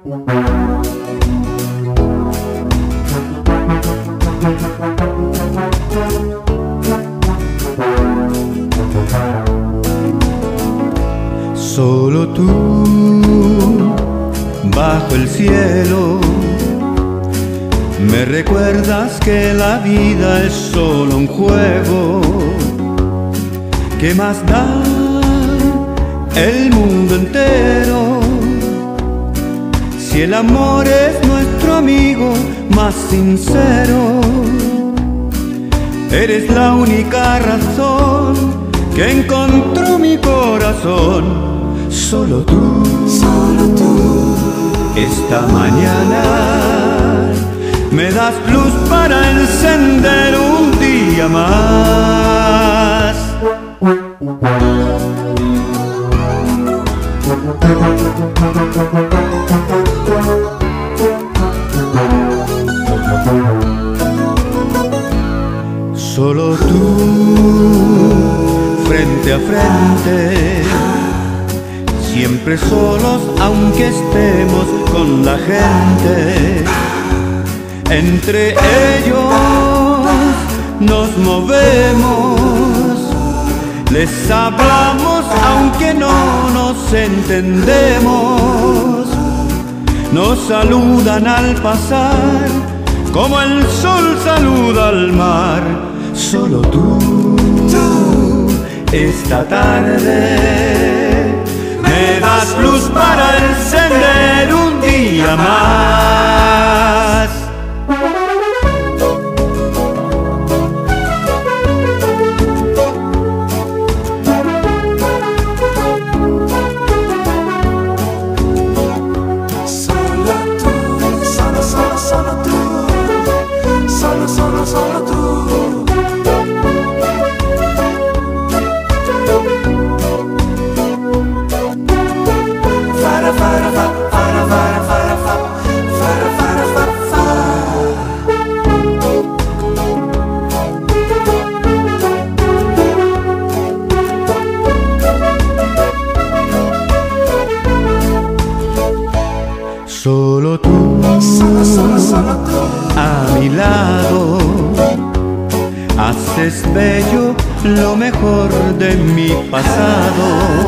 Solo tú, bajo el cielo, me recuerdas que la vida es solo un juego. ¿Qué más da el mundo entero si el amor es nuestro amigo más sincero? Eres la única razón que encontró mi corazón. Solo tú, esta mañana me das luz para encender un día más. Solo tú, frente a frente, siempre solos aunque estemos con la gente. Entre ellos nos movemos, les hablamos aunque no nos entendemos. Nos saludan al pasar como el sol saluda al mar. Solo tú, esta tarde, me das luz para encender un día más. Solo tú. Solo tú, a mi lado, haces bello lo mejor de mi pasado.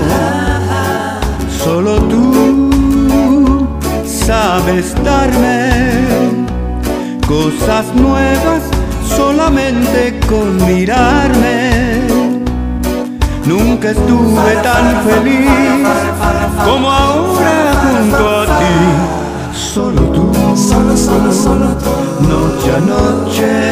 Solo tú sabes darme cosas nuevas solamente con mirarme. Nunca estuve tan feliz como ahora junto a ti. Solo tú, noche a noche